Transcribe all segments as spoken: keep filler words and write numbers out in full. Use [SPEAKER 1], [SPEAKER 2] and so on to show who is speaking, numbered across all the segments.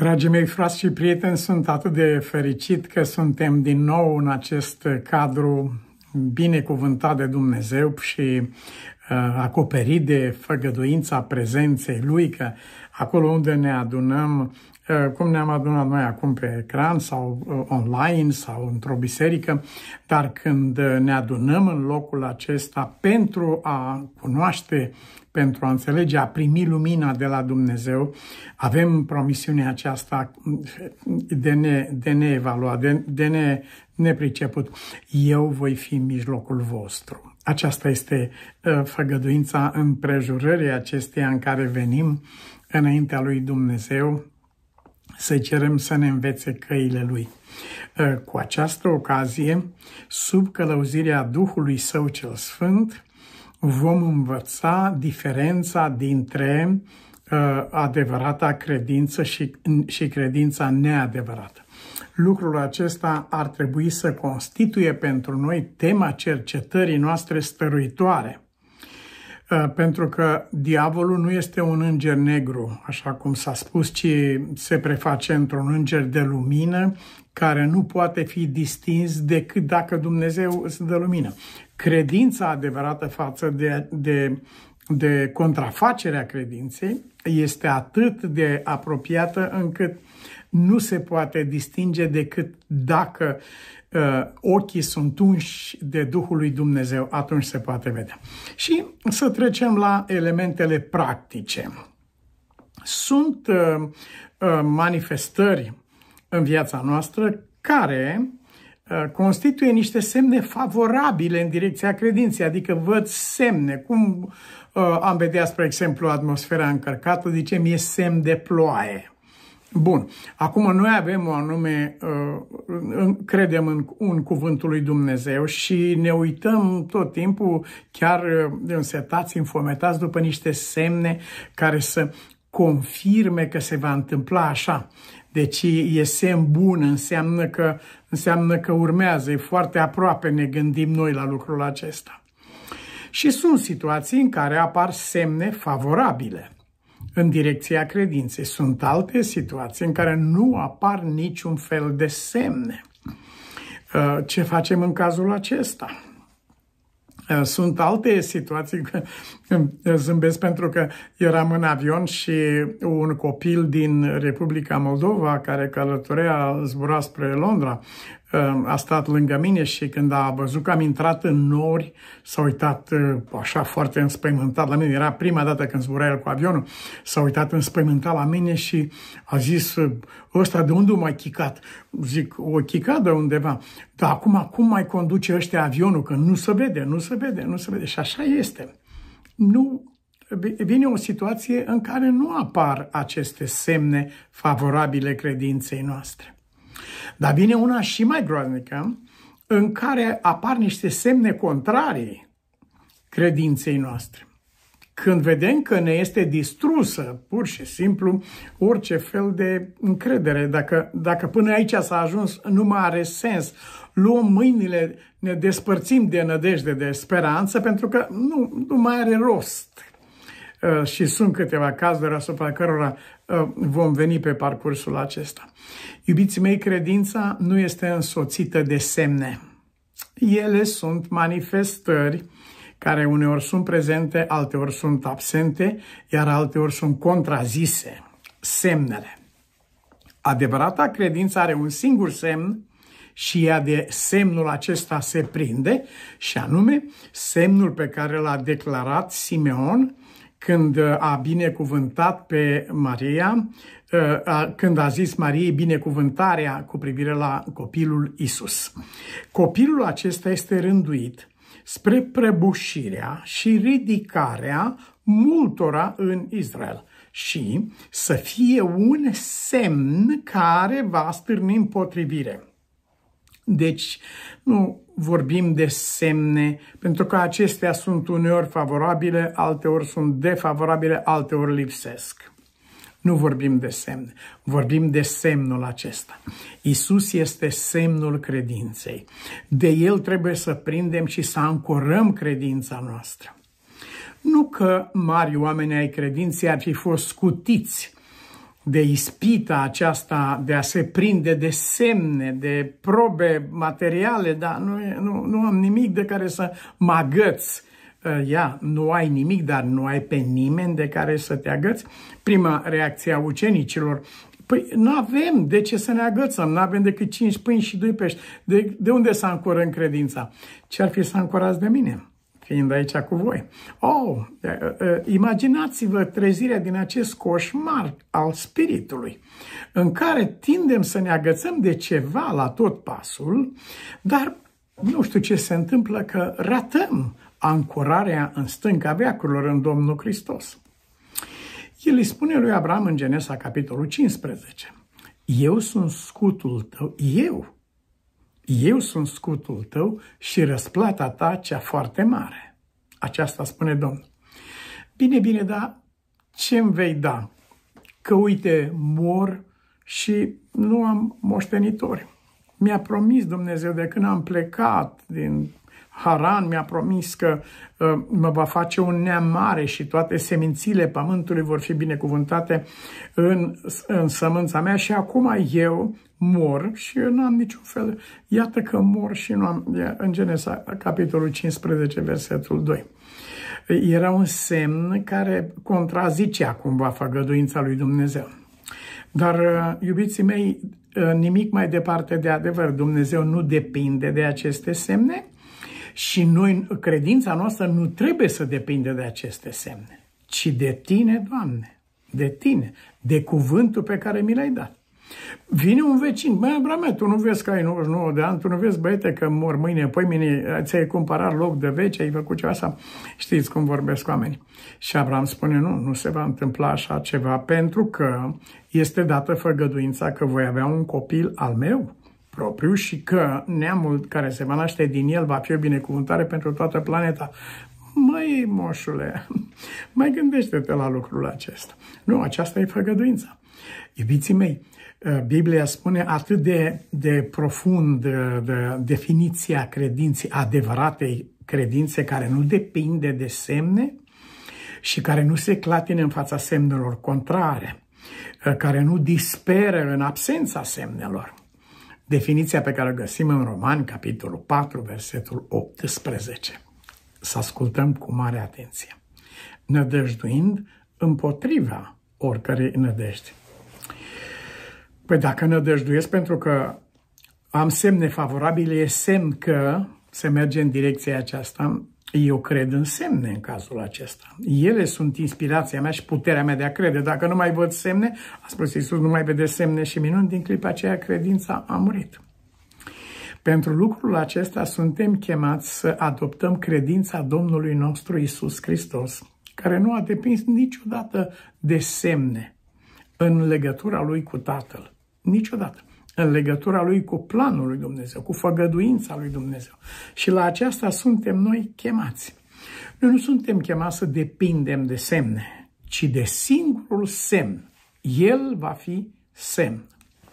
[SPEAKER 1] Dragii mei frați și prieteni, sunt atât de fericit că suntem din nou în acest cadru binecuvântat de Dumnezeu și uh, acoperit de făgăduința prezenței Lui, că acolo unde ne adunăm, uh, cum ne-am adunat noi acum pe ecran sau uh, online sau într-o biserică, dar când ne adunăm în locul acesta pentru a cunoaște, pentru a înțelege, a primi lumina de la Dumnezeu, avem promisiunea aceasta de, ne, de neevaluat, de, de ne, nepriceput. Eu voi fi în mijlocul vostru. Aceasta este uh, făgăduința împrejurării acesteia în care venim înaintea lui Dumnezeu să cerem să ne învețe căile Lui. Uh, cu această ocazie, sub călăuzirea Duhului Său cel Sfânt, vom învăța diferența dintre uh, adevărata credință și, și credința neadevărată. Lucrul acesta ar trebui să constituie pentru noi tema cercetării noastre stăruitoare. Uh, pentru că diavolul nu este un înger negru, așa cum s-a spus, ci se preface într-un înger de lumină care nu poate fi distins decât dacă Dumnezeu îți dă lumină. Credința adevărată față de, de, de contrafacerea credinței este atât de apropiată încât nu se poate distinge decât dacă uh, ochii sunt unși de Duhul lui Dumnezeu, atunci se poate vedea. Și să trecem la elementele practice. Sunt uh, uh, manifestări în viața noastră care uh, constituie niște semne favorabile în direcția credinței, adică văd semne, cum uh, am vedea, spre exemplu, atmosfera încărcată, zicem, e semn de ploaie. Bun, acum noi avem o anume, uh, credem în, în cuvântul lui Dumnezeu și ne uităm tot timpul, chiar uh, însetați, infometați după niște semne care să confirme că se va întâmpla așa. Deci e semn bun, înseamnă că, înseamnă că urmează, e foarte aproape, ne gândim noi la lucrul acesta. Și sunt situații în care apar semne favorabile în direcția credinței. Sunt alte situații în care nu apar niciun fel de semne. Ce facem în cazul acesta? Sunt alte situații, zâmbesc pentru că eram în avion și un copil din Republica Moldova care călătorea, zbura spre Londra, a stat lângă mine și când a văzut că am intrat în nori, s-a uitat așa foarte înspăimântat la mine. Era prima dată când zbura el cu avionul, s-a uitat înspăimântat la mine și a zis, ăsta de unde m-ai chicat? Zic, o chicat de undeva. Dar acum, cum mai conduce ăștia avionul? Că nu se vede, nu se vede, nu se vede. Și așa este. Nu, vine o situație în care nu apar aceste semne favorabile credinței noastre. Dar vine una și mai groaznică, în care apar niște semne contrarii credinței noastre. Când vedem că ne este distrusă, pur și simplu, orice fel de încredere, dacă, dacă până aici s-a ajuns, nu mai are sens. Luăm mâinile, ne despărțim de nădejde, de speranță, pentru că nu, nu mai are rost. Uh, și sunt câteva cazuri asupra cărora uh, vom veni pe parcursul acesta. Iubiții mei, credința nu este însoțită de semne. Ele sunt manifestări care uneori sunt prezente, alteori sunt absente, iar alteori sunt contrazise. Semnele. Adevărata credință are un singur semn și ea de semnul acesta se prinde, și anume semnul pe care l-a declarat Simeon când a binecuvântat pe Maria, când a zis Mariei binecuvântarea cu privire la copilul Isus. Copilul acesta este rânduit spre prăbușirea și ridicarea multora în Israel și să fie un semn care va stârni împotrivire. Deci nu vorbim de semne, pentru că acestea sunt uneori favorabile, alteori sunt defavorabile, alteori lipsesc. Nu vorbim de semne, vorbim de semnul acesta. Isus este semnul credinței. De el trebuie să prindem și să ancorăm credința noastră. Nu că mari oameni ai credinței ar fi fost scutiți de ispita aceasta de a se prinde de semne, de probe materiale, dar nu, nu, nu am nimic de care să mă agăț. Ia, nu ai nimic, dar nu ai pe nimeni de care să te agăți. Prima reacție a ucenicilor: păi nu avem de ce să ne agățăm, nu avem decât cinci pâini și doi pești. De, de unde să ancorăm credința? Ce ar fi să ancorați de mine, fiind aici cu voi? Oh, imaginați-vă trezirea din acest coșmar al spiritului, în care tindem să ne agățăm de ceva la tot pasul, dar nu știu ce se întâmplă, că ratăm ancorarea în stânca veacurilor în Domnul Hristos. El îi spune lui Abraham în Genesa, capitolul cincisprezece: eu sunt scutul tău, eu, eu sunt scutul tău și răsplata ta cea foarte mare. Aceasta spune Domnul. Bine, bine, dar ce îmi vei da? Că uite, mor și nu am moștenitori. Mi-a promis Dumnezeu de când am plecat din Haran, mi-a promis că uh, mă va face un neam mare și toate semințile pământului vor fi binecuvântate în, în sămânța mea, și acum eu mor și eu nu am niciun fel. Iată că mor și nu am. În Genesa, capitolul cincisprezece, versetul doi. Era un semn care contrazicea cumva făgăduința lui Dumnezeu. Dar, iubiții mei, nimic mai departe de adevăr. Dumnezeu nu depinde de aceste semne și noi, credința noastră nu trebuie să depinde de aceste semne, ci de tine, Doamne, de tine, de cuvântul pe care mi l-ai dat. Vine un vecin: băi, Abrame, tu nu vezi că ai nouăzeci și nouă de ani, tu nu vezi, băiete, că mor mâine, păi mine, ți-ai cumpărat loc de veci, ai făcut ceva asta. Știți cum vorbesc oamenii. Și Abraham spune: nu, nu se va întâmpla așa ceva, pentru că este dată făgăduința că voi avea un copil al meu propriu și că neamul care se va naște din el va fi o binecuvântare pentru toată planeta. Măi, moșule, mai gândește-te la lucrul acesta. Nu, aceasta e făgăduința. Iubiții mei, Biblia spune atât de, de profund de, de definiția credinței, adevăratei credințe, care nu depinde de semne și care nu se clatine în fața semnelor contrare, care nu disperă în absența semnelor. Definiția pe care o găsim în Romani, capitolul patru, versetul optsprezece. Să ascultăm cu mare atenție. Nădăjduind împotriva oricărei nădejde. Păi dacă nădăjduiesc pentru că am semne favorabile, e semn că se merge în direcția aceasta. Eu cred în semne în cazul acesta. Ele sunt inspirația mea și puterea mea de a crede. Dacă nu mai văd semne, a spus Iisus, nu mai vede semne și minuni, din clipa aceea credința a murit. Pentru lucrul acesta suntem chemați să adoptăm credința Domnului nostru Iisus Hristos, care nu a depins niciodată de semne în legătura Lui cu Tatăl. Niciodată. În legătura Lui cu planul lui Dumnezeu, cu făgăduința lui Dumnezeu. Și la aceasta suntem noi chemați. Noi nu suntem chemați să depindem de semne, ci de singurul semn. El va fi semn.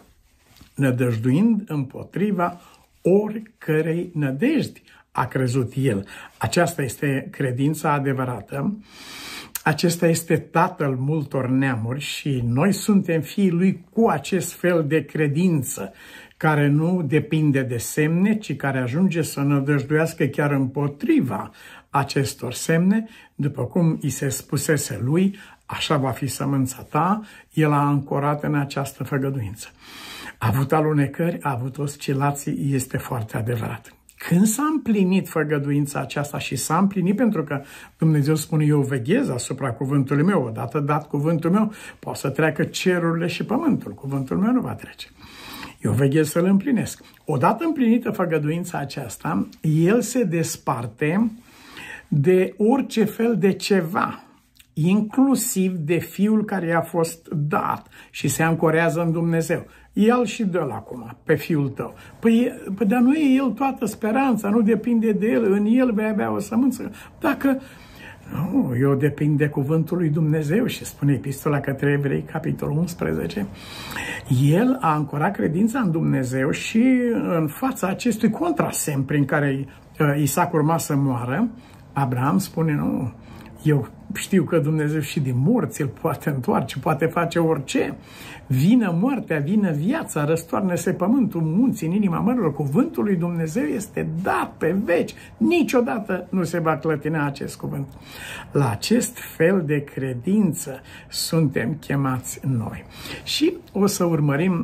[SPEAKER 1] Nădăjduind împotriva oricărei nădejdi, a crezut el. Aceasta este credința adevărată. Acesta este tatăl multor neamuri și noi suntem fiii lui cu acest fel de credință, care nu depinde de semne, ci care ajunge să nădăjduiască chiar împotriva acestor semne, după cum i se spusese lui, așa va fi sămânța ta. El a ancorat în această făgăduință. A avut alunecări, a avut oscilații, este foarte adevărat. Când s-a împlinit făgăduința aceasta și s-a împlinit, pentru că Dumnezeu spune, eu veghez asupra cuvântului meu, odată dat cuvântul meu, poate să treacă cerurile și pământul, cuvântul meu nu va trece. Eu veghez să-l împlinesc. Odată împlinită făgăduința aceasta, el se desparte de orice fel de ceva, inclusiv de fiul care i-a fost dat și se ancorează în Dumnezeu. Ia-l și dă-l acum pe fiul tău. Păi, păi dar nu e el toată speranța, nu depinde de el, în el vei avea o sămânță. Dacă, nu, eu depind de cuvântul lui Dumnezeu și spune epistola către Evrei, capitolul unsprezece, el a ancorat credința în Dumnezeu și în fața acestui contrasemn prin care Isaac urma să moară, Abraham spune, nu, eu știu că Dumnezeu și din morți îl poate întoarce, poate face orice. Vină moartea, vină viața, răstoarne-se pământul, munții în inima mărilor. Cuvântul lui Dumnezeu este dat pe veci. Niciodată nu se va clătina acest cuvânt. La acest fel de credință suntem chemați noi. Și o să urmărim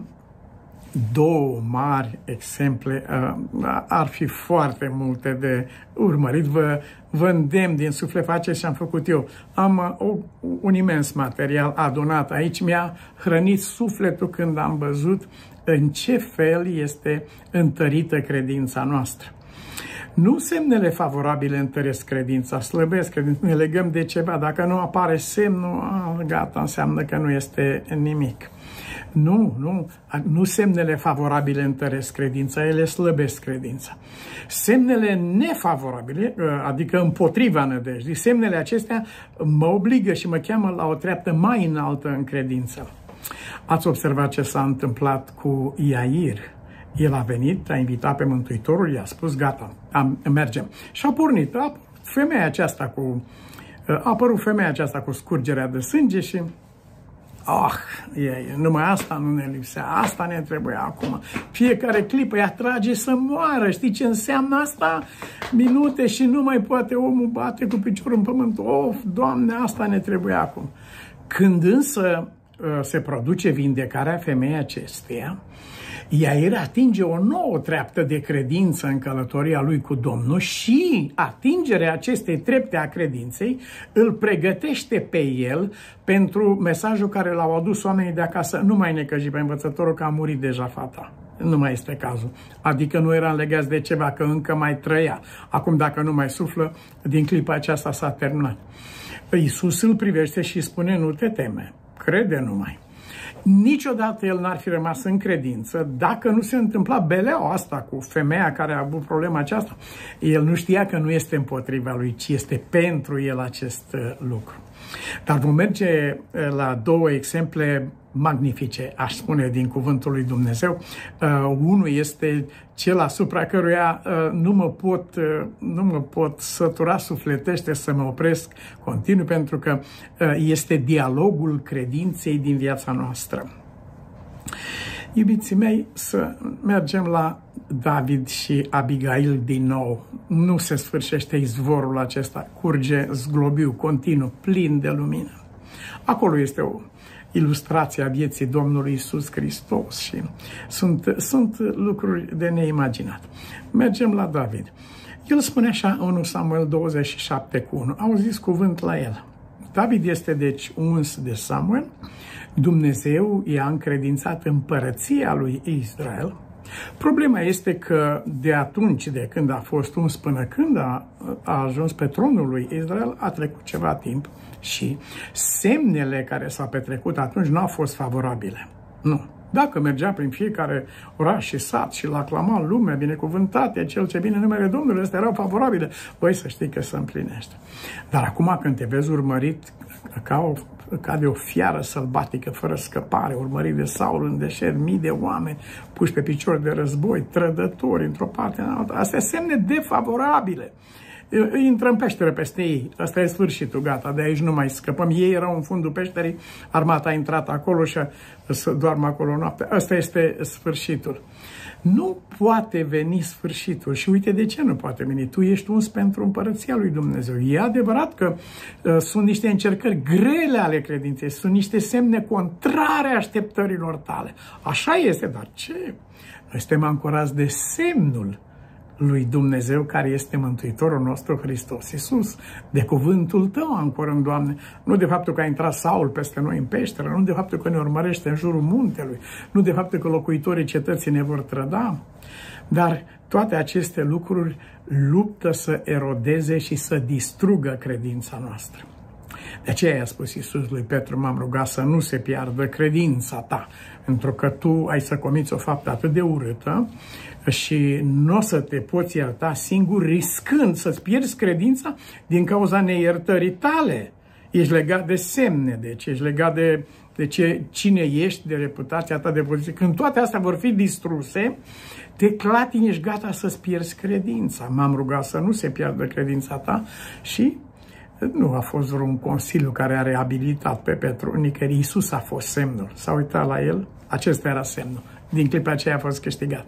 [SPEAKER 1] două mari exemple, ar fi foarte multe de urmărit, vă, vă îndemn din suflet, faceți ce am făcut eu. Am o, un imens material adunat aici, mi-a hrănit sufletul când am văzut în ce fel este întărită credința noastră. Nu semnele favorabile întăresc credința, slăbesc credința, ne legăm de ceva, dacă nu apare semnul, a, gata, înseamnă că nu este nimic. Nu, nu, nu semnele favorabile întăresc credința, ele slăbesc credința. Semnele nefavorabile, adică împotriva nădejdii, semnele acestea mă obligă și mă cheamă la o treaptă mai înaltă în credință. Ați observat ce s-a întâmplat cu Iair. El a venit, a invitat pe Mântuitorul, i-a spus, gata, am, mergem. Și a pornit, a, femeia aceasta cu, a apărut femeia aceasta cu scurgerea de sânge și ah, e, numai asta nu ne lipsea, asta ne trebuie acum. Fiecare clipă ea trage să moară, știi ce înseamnă asta? Minute și nu mai poate omul bate cu piciorul în pământ. Of, Doamne, asta ne trebuie acum. Când însă se produce vindecarea femeii acesteia, Iair atinge o nouă treaptă de credință în călătoria lui cu Domnul și atingerea acestei trepte a credinței îl pregătește pe el pentru mesajul care l-au adus oamenii de acasă. Nu mai necăji pe învățătorul că a murit deja fata. Nu mai este cazul. Adică nu eram legați de ceva, că încă mai trăia. Acum dacă nu mai suflă, din clipa aceasta s-a terminat. Iisus îl privește și spune, nu te teme, crede numai. Niciodată el n-ar fi rămas în credință dacă nu se întâmpla beleaua asta cu femeia care a avut problema aceasta. El nu știa că nu este împotriva lui, ci este pentru el acest lucru. Dar vom merge la două exemple magnifice, aș spune, din cuvântul lui Dumnezeu. Uh, unul este cel asupra căruia uh, nu mă pot, uh, nu mă pot sătura sufletește să mă opresc continuu, pentru că uh, este dialogul credinței din viața noastră. Iubiții mei, să mergem la David și Abigail din nou. Nu se sfârșește izvorul acesta, curge zglobiu, continuu, plin de lumină. Acolo este o ilustrație a vieții Domnului Iisus Hristos și sunt, sunt lucruri de neimaginat. Mergem la David. El spune așa, unu Samuel douăzeci și șapte cu unu, au zis cuvânt la el. David este deci uns de Samuel, Dumnezeu i-a încredințat împărăția lui Israel. Problema este că de atunci, de când a fost uns până când a, a ajuns pe tronul lui Israel, a trecut ceva timp și semnele care s-au petrecut atunci nu au fost favorabile. Nu. Dacă mergea prin fiecare oraș și sat și l-aclama lumea, binecuvântate, cel ce bine numele Domnului, astea erau favorabile, voi să știi că se împlinește. Dar acum când te vezi urmărit ca, o, ca de o fiară sălbatică, fără scăpare, urmărit de Saul în deșert, mii de oameni puși pe picior de război, trădători într-o parte în alta, astea semne defavorabile. Intră în peșteră peste ei. Asta e sfârșitul, gata, de aici nu mai scăpăm. Ei erau în fundul peșterii, armata a intrat acolo și să doarmă acolo noaptea. Asta este sfârșitul. Nu poate veni sfârșitul. Și uite de ce nu poate veni. Tu ești uns pentru împărăția lui Dumnezeu. E adevărat că uh, sunt niște încercări grele ale credinței, sunt niște semne contrare așteptărilor tale. Așa este, dar ce? Noi suntem ancorați de semnul lui Dumnezeu care este Mântuitorul nostru Hristos Iisus. De cuvântul tău ancorăm, Doamne, nu de faptul că a intrat Saul peste noi în peșteră, nu de faptul că ne urmărește în jurul muntelui, nu de faptul că locuitorii cetății ne vor trăda, dar toate aceste lucruri luptă să erodeze și să distrugă credința noastră. De aceea i-a spus Iisus lui Petru, m-am rugat să nu se piardă credința ta, pentru că tu ai să comiți o faptă atât de urâtă și nu o să te poți ierta singur, riscând să-ți pierzi credința din cauza neiertării tale. Ești legat de semne, deci ești legat de, de ce, cine ești, de reputația ta, de poziție. Când toate astea vor fi distruse, te clatini, ești gata să-ți pierzi credința. M-am rugat să nu se piardă credința ta și Nu a fost vreun consiliu care a reabilitat pe Petru, nicăieri. Iisus a fost semnul. S-a uitat la el, acesta era semnul. Din clipa aceea a fost câștigat.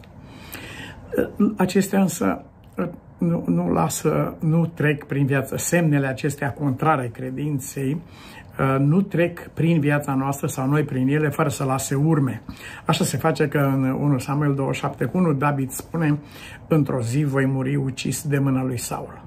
[SPEAKER 1] Acestea însă nu, nu lasă, nu trec prin viață. Semnele acestea contrare credinței nu trec prin viața noastră sau noi prin ele fără să lase urme. Așa se face că în unu Samuel douăzeci și șapte cu unu David spune: într-o zi voi muri ucis de mâna lui Saul.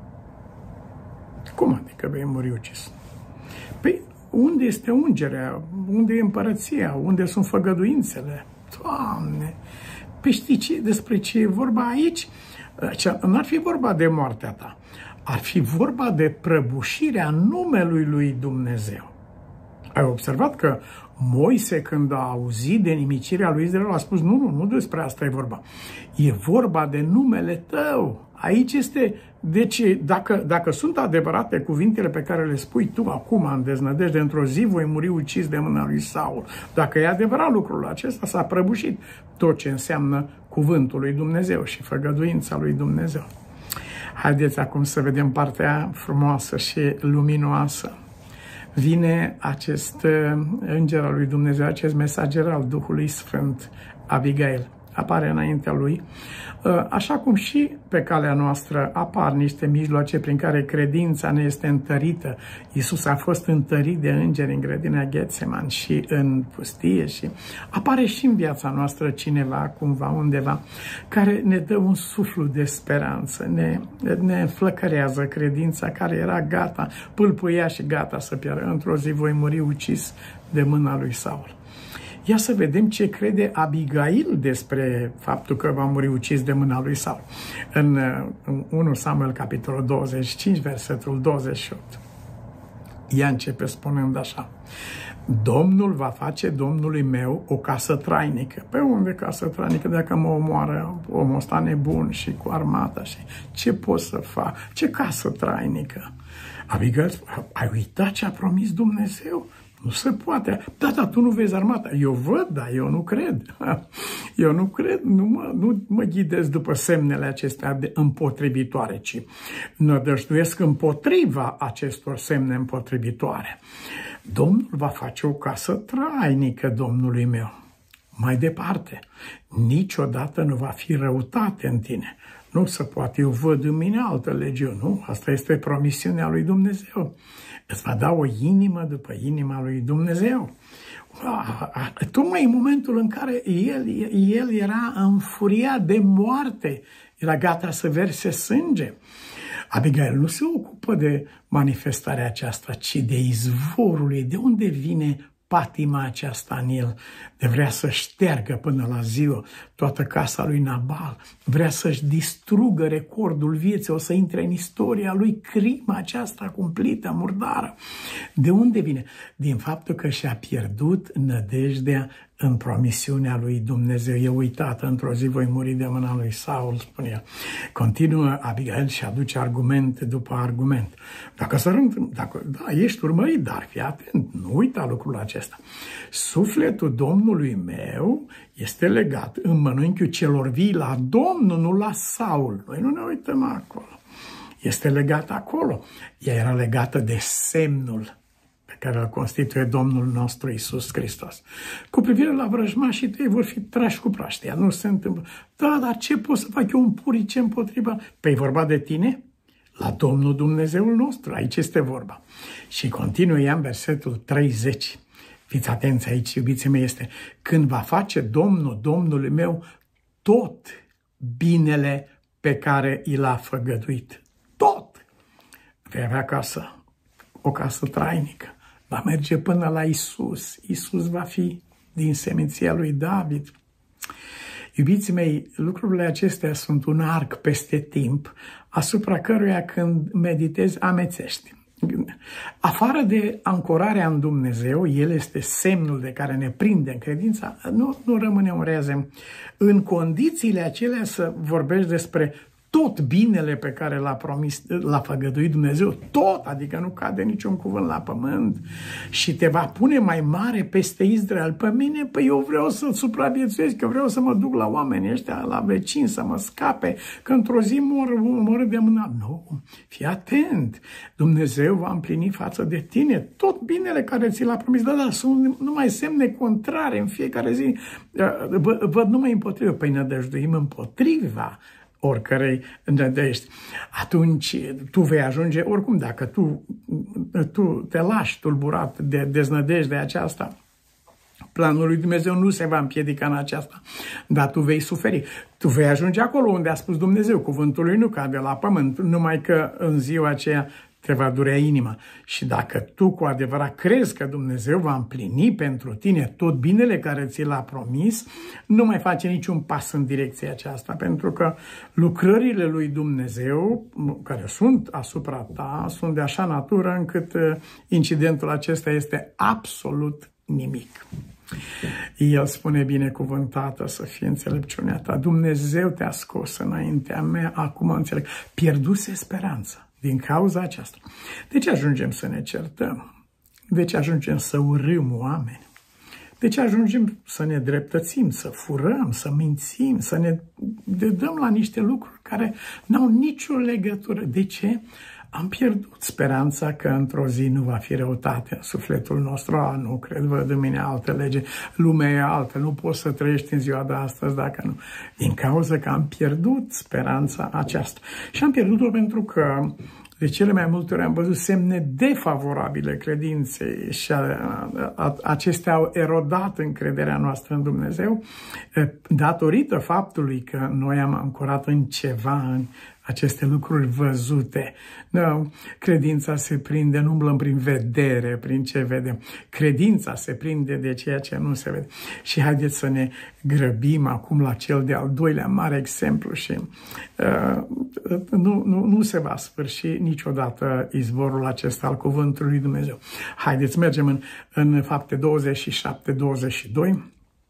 [SPEAKER 1] Cum adică vei muri ucis? Păi unde este ungerea? Unde e împărăția? Unde sunt făgăduințele? Doamne! Păi știi ce, despre ce e vorba aici? N-ar fi vorba de moartea ta. Ar fi vorba de prăbușirea numelui lui Dumnezeu. Ai observat că Moise, când a auzit de nimicirea lui Israel, a spus: nu, nu, nu despre asta e vorba. E vorba de numele tău. Aici este, deci, dacă, dacă sunt adevărate cuvintele pe care le spui tu acum în deznădejde, într-o zi voi muri ucis de mâna lui Saul. Dacă e adevărat lucrul acesta, s-a prăbușit tot ce înseamnă cuvântul lui Dumnezeu și făgăduința lui Dumnezeu. Haideți acum să vedem partea frumoasă și luminoasă. Vine acest înger al lui Dumnezeu, acest mesager al Duhului Sfânt, Abigail. Apare înaintea lui, așa cum și pe calea noastră apar niște mijloace prin care credința ne este întărită. Iisus a fost întărit de îngeri în grădina Ghetseman și în pustie și apare și în viața noastră cineva, cumva, undeva, care ne dă un suflu de speranță, ne, ne înflăcărează credința care era gata, pâlpâia și gata să piară. Într-o zi voi muri ucis de mâna lui Saul. Ia să vedem ce crede Abigail despre faptul că va muri ucis de mâna lui Saul. În, în unu Samuel, capitolul douăzeci și cinci, versetul douăzeci și opt. Ea începe spunând așa: Domnul va face Domnului meu o casă trainică. Pe unde casă trainică? Dacă mă omoară omul ăsta nebun și cu armata, și ce pot să fac? Ce casă trainică? Abigail, ai uitat ce a promis Dumnezeu? Nu se poate. Da, da, tu nu vezi armata. Eu văd, dar eu nu cred. Eu nu cred, nu mă, nu mă ghidez după semnele acestea de împotrivitoare, ci nădăjduiesc împotriva acestor semne împotrivitoare. Domnul va face o casă trainică Domnului meu. Mai departe, niciodată nu va fi răutate în tine. Nu se poate, eu văd în mine altă legiune, nu? Asta este promisiunea lui Dumnezeu. Îți va da o inimă după inima lui Dumnezeu. Tocmai în momentul în care el, el era înfuriat de moarte, era gata să verse sânge. Abigail nu se ocupă de manifestarea aceasta, ci de izvorul ei, de unde vine patima aceasta în el, de vrea să șteargă până la ziua toată casa lui Nabal, vrea să-și distrugă recordul vieții, o să intre în istoria lui crima aceasta cumplită, murdară. De unde vine? Din faptul că și-a pierdut nădejdea în promisiunea lui Dumnezeu. E uitată, într-o zi voi muri de mâna lui Saul, spune el. Continuă Abigail și aduce argument după argument. Dacă să rând, dacă, da, ești urmărit, dar fii atent, nu uita lucrul acesta. Sufletul Domnului meu este legat în mănânchiul celor vii la Domnul, nu la Saul. Noi nu ne uităm acolo. Este legat acolo. Ea era legată de semnul pe care îl constituie Domnul nostru Iisus Hristos. Cu privire la vrăjmașii tăi, vor fi trași cu praștia. Nu se întâmplă. Da, dar ce pot să fac eu un purice împotriva? Păi vorba de tine? La Domnul Dumnezeul nostru. Aici este vorba. Și continuă ea în versetul treizeci. Fiți atenți aici, iubiții mei, este: când va face Domnul Domnului meu tot binele pe care i l-a făgăduit. Tot! Vei avea casă, o casă trainică. Va merge până la Isus. Isus va fi din seminția lui David. Iubiții mei, lucrurile acestea sunt un arc peste timp, asupra căruia când meditezi amețești. Afară de ancorarea în Dumnezeu, El este semnul de care ne prindem credința, nu, nu rămâne un rezem. În condițiile acelea să vorbești despre tot binele pe care l-a promis, l-a făgăduit Dumnezeu, tot, adică nu cade niciun cuvânt la pământ și te va pune mai mare peste Israel. Pe mine, păi eu vreau să supraviețuiesc, că vreau să mă duc la oamenii ăștia, la vecini, să mă scape, că într-o zi mor, mor de mâna. Nu, fii atent, Dumnezeu va împlini față de tine tot binele care ți l-a promis, dar, dar sunt numai semne contrare în fiecare zi, văd numai împotrivă, păi nădăjduim împotriva oricărei nădejdi. Atunci tu vei ajunge, oricum, dacă tu, tu te lași tulburat de deznădejdea aceasta, planul lui Dumnezeu nu se va împiedica în aceasta, dar tu vei suferi. Tu vei ajunge acolo unde a spus Dumnezeu, cuvântul lui nu cade la pământ, numai că în ziua aceea te va durea inima. Și dacă tu cu adevărat crezi că Dumnezeu va împlini pentru tine tot binele care ți l-a promis, nu mai face niciun pas în direcția aceasta, pentru că lucrările lui Dumnezeu, care sunt asupra ta, sunt de așa natură încât incidentul acesta este absolut nimic. El spune, binecuvântată să fie înțelepciunea ta. Dumnezeu te-a scos înaintea mea, acum înțeleg. Pierduse speranța din cauza aceasta. De ce ajungem să ne certăm? De ce ajungem să urâm oameni? De ce ajungem să ne dreptățim, să furăm, să mințim, să ne dăm la niște lucruri care n-au nicio legătură? De ce? Am pierdut speranța că într-o zi nu va fi răutate în sufletul nostru. A, nu cred, văd în mine altă lege, lumea e altă, nu poți să trăiești în ziua de astăzi dacă nu. Din cauza că am pierdut speranța aceasta. Și am pierdut-o pentru că de cele mai multe ori am văzut semne defavorabile credinței și a, a, acestea au erodat încrederea noastră în Dumnezeu datorită faptului că noi am ancorat în ceva, în aceste lucruri văzute. No, credința se prinde, nu umblăm prin vedere, prin ce vedem. Credința se prinde de ceea ce nu se vede. Și haideți să ne grăbim acum la cel de-al doilea mare exemplu și uh, nu, nu, nu se va sfârși niciodată izvorul acesta al cuvântului lui Dumnezeu. Haideți, mergem în, în Fapte douăzeci și șapte douăzeci și doi.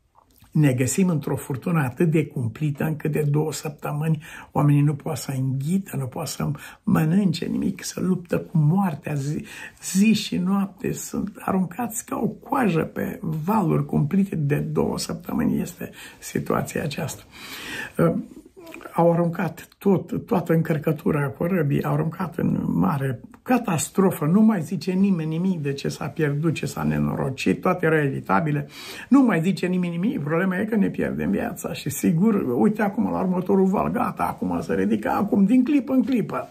[SPEAKER 1] Ne găsim într-o furtună atât de cumplită încât de două săptămâni oamenii nu poate să înghită, nu poate să mănânce nimic, să luptă cu moartea zi, zi și noapte. Sunt aruncați ca o coajă pe valuri cumplite de două săptămâni. Este situația aceasta. Au aruncat tot, toată încărcătura corăbii, au aruncat în mare catastrofă, nu mai zice nimeni nimic de ce s-a pierdut, ce s-a nenorocit, toate erau evitabile, nu mai zice nimeni nimic, problema e că ne pierdem viața și sigur, uite acum la următorul val, gata, acum se ridică, acum din clipă în clipă.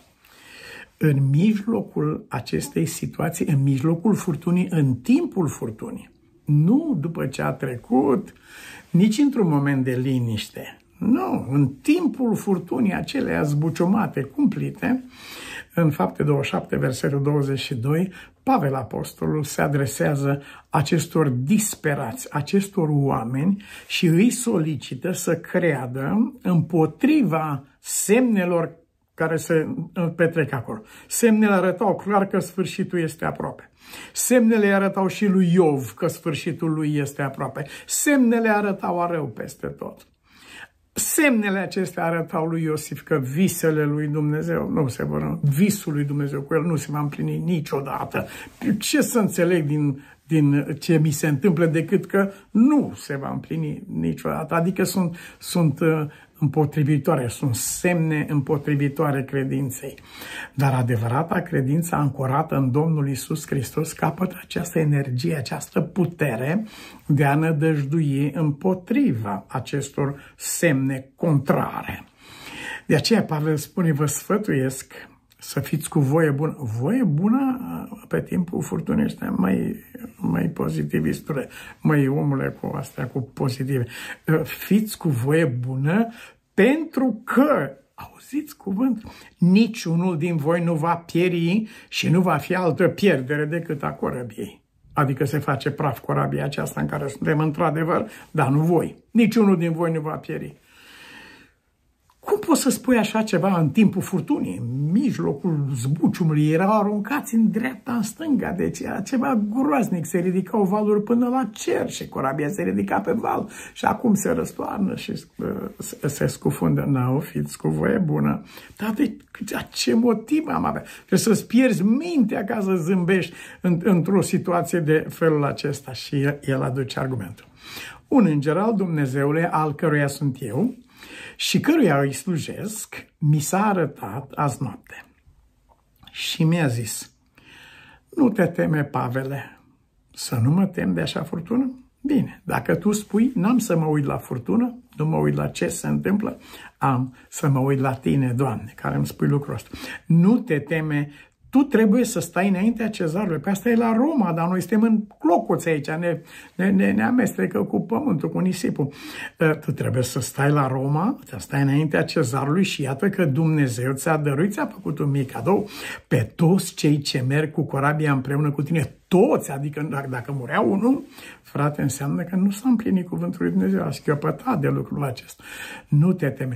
[SPEAKER 1] În mijlocul acestei situații, în mijlocul furtunii, în timpul furtunii, nu după ce a trecut, nici într-un moment de liniște, nu, în timpul furtunii acelea zbuciumate, cumplite, în Fapte douăzeci și șapte, versetul douăzeci și doi, Pavel Apostolul se adresează acestor disperați, acestor oameni și îi solicită să creadă împotriva semnelor care se petrec acolo. Semnele arătau clar că sfârșitul este aproape. Semnele arătau și lui Iov că sfârșitul lui este aproape. Semnele arătau rău peste tot. Semnele acestea arătau lui Iosif că visele lui Dumnezeu nu se vor, visul lui Dumnezeu cu el nu se va împlini niciodată. Ce să înțeleg din, din ce mi se întâmplă decât că nu se va împlini niciodată. Adică sunt, sunt împotrivitoare, sunt semne împotrivitoare credinței. Dar adevărata credință ancorată în Domnul Iisus Hristos capătă această energie, această putere de a nădăjdui împotriva acestor semne contrare. De aceea Pavel spune, vă sfătuiesc să fiți cu voie bună. Voie bună pe timpul furtunii ăștia, mai, mai pozitivistule, mai omule cu astea, cu pozitive. Fiți cu voie bună pentru că, auziți cuvânt, niciunul din voi nu va pieri și nu va fi altă pierdere decât a corăbiei. Adică se face praf corabia aceasta în care suntem într-adevăr, dar nu voi. Niciunul din voi nu va pieri. Cum poți să spui așa ceva în timpul furtunii? În mijlocul zbuciumului erau aruncați în dreapta, în stânga, deci era ceva groaznic. Se ridicau valuri până la cer și corabia se ridica pe val și acum se răstoarnă și uh, se scufundă. N-au, fiți cu voie bună. Dar de ce motiv am avea? Trebuie să-ți pierzi mintea ca să zâmbești în, într-o situație de felul acesta. Și el, el aduce argumentul. Un înger al Dumnezeului, al căruia sunt eu, și căruia îi slujesc, mi s-a arătat azi noapte. Și mi-a zis, nu te teme, Pavele, să nu mă tem de așa furtună? Bine, dacă tu spui, n-am să mă uit la furtună, nu mă uit la ce se întâmplă, am să mă uit la tine, Doamne, care îmi spui lucrul ăsta. Nu te teme, tu trebuie să stai înaintea cezarului. Pe asta e la Roma, dar noi suntem în clocoți aici, ne, ne, ne, ne amestecă cu pământul, cu nisipul. Tu trebuie să stai la Roma, să stai înaintea cezarului și iată că Dumnezeu ți-a dăruit, ți-a făcut un mic cadou pe toți cei ce merg cu corabia împreună cu tine. Toți, adică dacă, dacă murea unul, frate, înseamnă că nu s-a împlinit cuvântul lui Dumnezeu, a scăpătat de lucrul acesta. Nu te teme.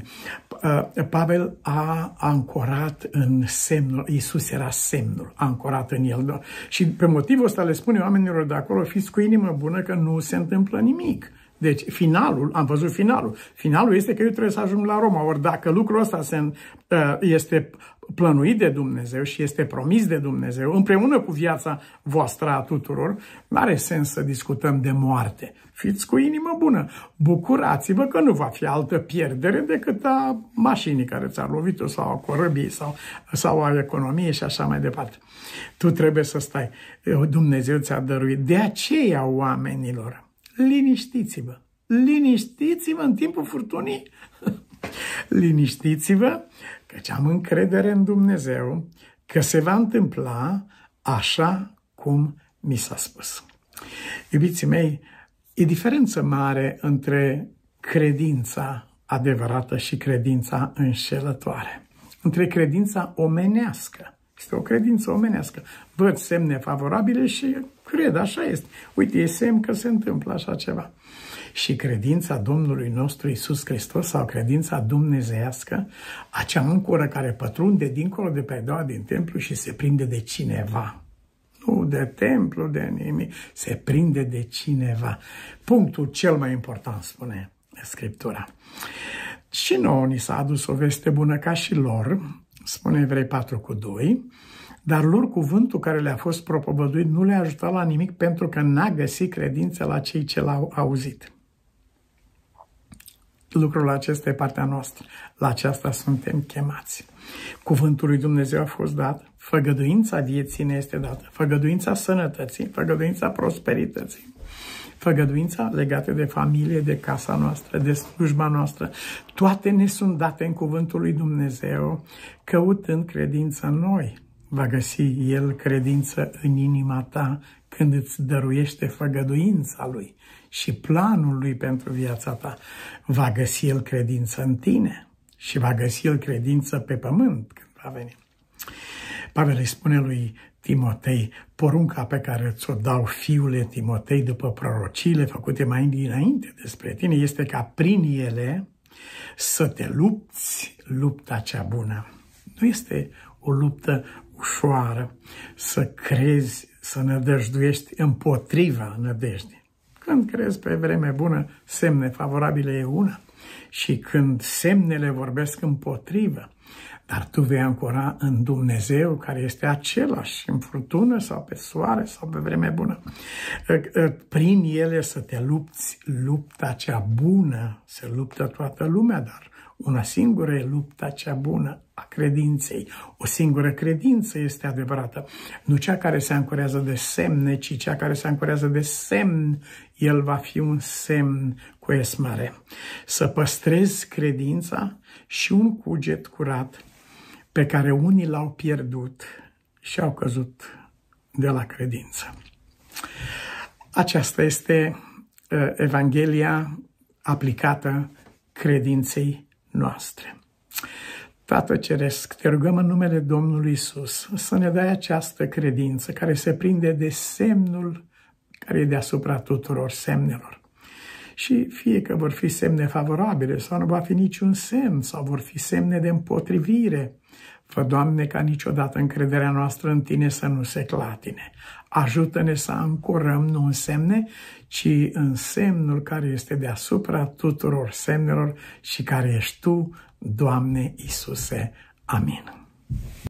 [SPEAKER 1] Pavel a ancorat în semnul, Iisus era semnul, a ancorat în el. Și pe motivul ăsta le spune oamenilor de acolo, fiți cu inimă bună că nu se întâmplă nimic. Deci finalul, am văzut finalul. Finalul este că eu trebuie să ajung la Roma. Ori dacă lucrul ăsta se, este plănuit de Dumnezeu și este promis de Dumnezeu, împreună cu viața voastră a tuturor, nu are sens să discutăm de moarte. Fiți cu inimă bună. Bucurați-vă că nu va fi altă pierdere decât a mașinii care ți-a lovit-o sau a corăbii sau, sau a economiei și așa mai departe. Tu trebuie să stai. Dumnezeu ți-a dăruit. De aceea, oamenilor, liniștiți-vă. Liniștiți-vă în timpul furtunii. Liniștiți-vă, căci am încredere în Dumnezeu că se va întâmpla așa cum mi s-a spus. Iubiții mei, e diferență mare între credința adevărată și credința înșelătoare. Între credința omenească. Este o credință omenească. Văd semne favorabile și cred, așa este. Uite, e semn că se întâmplă așa ceva. Și credința Domnului nostru Iisus Hristos sau credința dumnezeiască, acea ancoră care pătrunde dincolo de perdeaua din templu și se prinde de cineva. Nu de templu, de nimic, se prinde de cineva. Punctul cel mai important, spune Scriptura. Și nouă ni s-a adus o veste bună ca și lor, spune Evrei patru cu doi, dar lor cuvântul care le-a fost propovăduit nu le-a ajutat la nimic pentru că n-a găsit credință la cei ce l-au auzit. Lucrul acesta e partea noastră. La aceasta suntem chemați. Cuvântul lui Dumnezeu a fost dat, făgăduința vieții ne este dată, făgăduința sănătății, făgăduința prosperității, făgăduința legată de familie, de casa noastră, de slujba noastră. Toate ne sunt date în cuvântul lui Dumnezeu, căutând credința în noi. Va găsi El credință în inima ta când îți dăruiește făgăduința Lui și planul Lui pentru viața ta. Va găsi El credință în tine și va găsi El credință pe pământ când va veni. Pavel îi spune lui Timotei, porunca pe care ți-o dau, fiule Timotei, după prorociile făcute mai dinainte despre tine, este ca prin ele să te lupți lupta cea bună. Nu este o luptă ușoară să crezi, să nădăjduiești împotriva nădejdii. Când crezi pe vreme bună, semne favorabile e una. Și când semnele vorbesc împotrivă, dar tu vei ancora în Dumnezeu care este același în furtună sau pe soare sau pe vreme bună. Prin ele să te lupți lupta cea bună, se luptă toată lumea, dar una singură e lupta cea bună a credinței. O singură credință este adevărată. Nu cea care se ancorează de semne, ci cea care se ancorează de semn. El va fi un semn cu S mare. Să păstrezi credința și un cuget curat pe care unii l-au pierdut și au căzut de la credință. Aceasta este uh, Evanghelia aplicată credinței noastre. Tată Ceresc, te rugăm în numele Domnului Iisus să ne dai această credință care se prinde de semnul care e deasupra tuturor semnelor și fie că vor fi semne favorabile sau nu va fi niciun semn sau vor fi semne de împotrivire. Fă, Doamne, ca niciodată încrederea noastră în Tine să nu se clatine. Ajută-ne să ancorăm nu în semne, ci în semnul care este deasupra tuturor semnelor și care ești Tu, Doamne Iisuse. Amin.